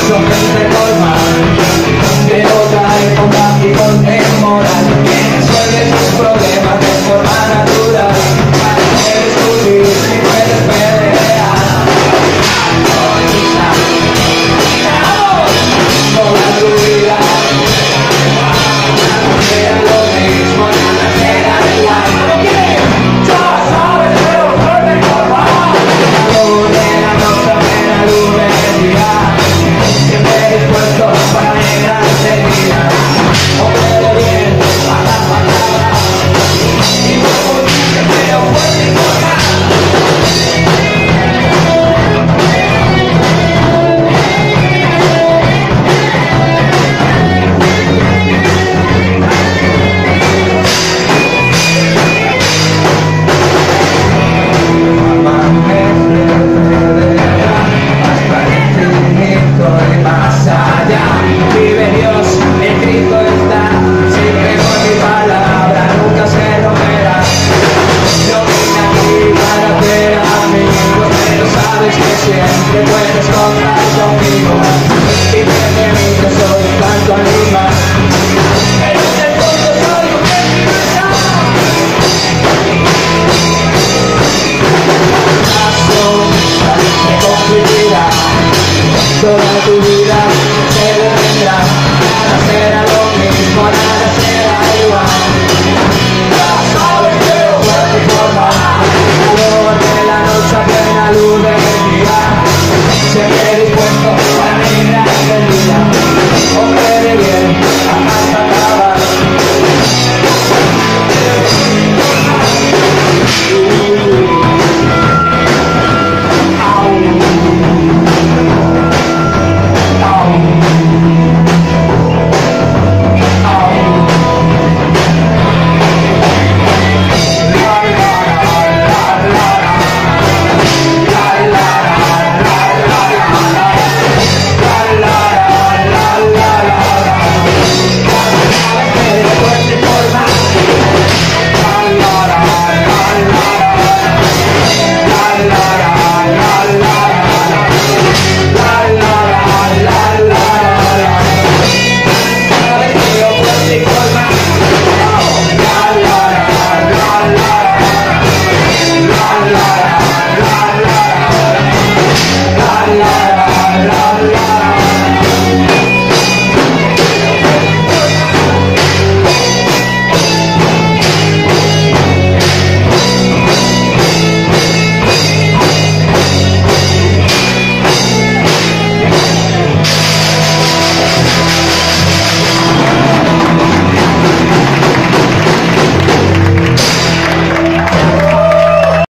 son gente normal, de otra época y contemporánea, que resuelven sus problemas de forma natural, para poder descubrir si puedes pelear. Toda tu vida era lo mismo, nada será igual. Ya sabes, pero vuelve normal. La luz de la noche, la luz del día, siempre dispuesto para negar enseguida. Hombre de bien, para la palabra, y luego dice, pero vuelve normal. Siempre puedes contar conmigo, y bienvenido, yo soy un canto animal, pero en el fondo soy un universal. Te cumplirá toda tu vida, te detendrá, nada será lo mismo.